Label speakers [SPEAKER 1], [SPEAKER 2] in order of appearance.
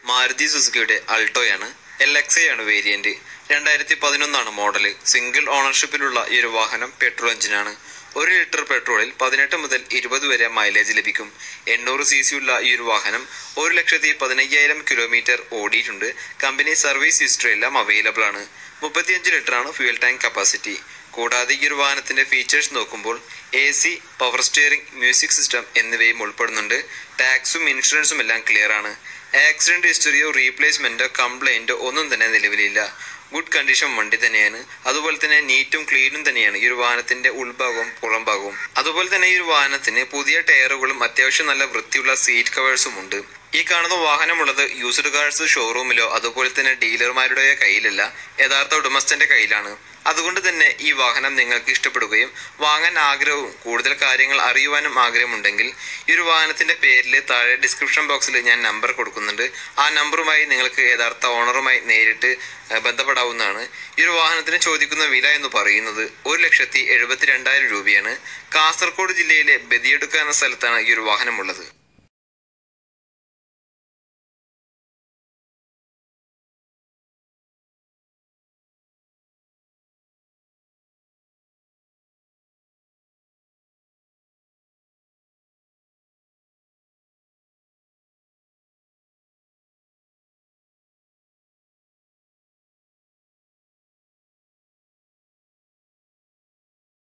[SPEAKER 1] മാരുതി സുസുക്കിയുടെ അൾട്ടോയാണ്. LXi ആണ് വേരിയന്റ്. 2011 മോഡൽ. സിംഗിൾ ഓണർഷിപ്പിലുള്ള ഈ ഒരു വാഹനം പെട്രോൾ എഞ്ചിനാണ്. 1 ലിറ്റർ പെട്രോളിൽ 18 മുതൽ 20 വരെ മൈലേജ് ലഭിക്കും. 800 cc ഉള്ള ഈ ഒരു വാഹനം 1,15,000 കിലോമീറ്റർ ഓടിയിട്ടുണ്ട്. കമ്പനി സർവീസ് ഹിസ്റ്ററി എല്ലാം അവൈലബിൾ ആണ്. 35 ലിറ്ററാണ് ഫ്യൂൽ ടാങ്ക് കപ്പാസിറ്റി. കൂടാതെ ഈ ഒരു വാഹനത്തിന്റെ ഫീച്ചേഴ്സ് നോക്കുമ്പോൾ AC, power steering, music system എന്നിവയും ഉൾപ്പെടുന്നുണ്ട്. ടാക്സും ഇൻഷുറൻസും എല്ലാം ക്ലിയർ ആണ്. ആക്സിഡന്റ് ഹിസ്റ്ററിയോ റീപ്ലേസ്മെന്റോ കംപ്ലൈന്റോ ഒന്നും തന്നെ നിലവിലില്ല. ഗുഡ് കണ്ടീഷൻ വണ്ടി തന്നെയാണ്. അതുപോലെ തന്നെ നീറ്റും ക്ലീനും തന്നെയാണ് ഈ ഒരു വാഹനത്തിന്റെ ഉൾഭാഗവും പുറംഭാഗവും. അതുപോലെ തന്നെ ഈ ഒരു വാഹനത്തിന് പുതിയ ടയറുകളും അത്യാവശ്യം നല്ല വൃത്തിയുള്ള സീറ്റ് കവേഴ്സും ഉണ്ട്. ഈ കാണുന്ന വാഹനമുള്ളത് യൂസ്ഡ് കാർസ് ഷോറൂമിലോ അതുപോലെ തന്നെ ഡീലർമാരുടെ കയ്യിലല്ല, യഥാർത്ഥ ഉടമസ്ഥന്റെ കയ്യിലാണ്. അതുകൊണ്ട് തന്നെ ഈ വാഹനം നിങ്ങൾക്ക് ഇഷ്ടപ്പെടുകയും വാങ്ങാൻ ആഗ്രഹവും കൂടുതൽ കാര്യങ്ങൾ അറിയുവാനും ആഗ്രഹമുണ്ടെങ്കിൽ ഈ ഒരു വാഹനത്തിന്റെ പേരിൽ താഴെ ഡിസ്ക്രിപ്ഷൻ ബോക്സിൽ ഞാൻ നമ്പർ കൊടുക്കുന്നുണ്ട്. ആ നമ്പറുമായി നിങ്ങൾക്ക് യഥാർത്ഥ ഓണറുമായി നേരിട്ട് ബന്ധപ്പെടാവുന്നതാണ്. ഈ ഒരു വാഹനത്തിന് ചോദിക്കുന്ന വില എന്ന് പറയുന്നത് 1,72,000 രൂപയാണ്. കാസർഗോഡ് ജില്ലയിലെ ബദിയടുക്ക എന്ന സ്ഥലത്താണ് ഈ ഒരു വാഹനമുള്ളത്.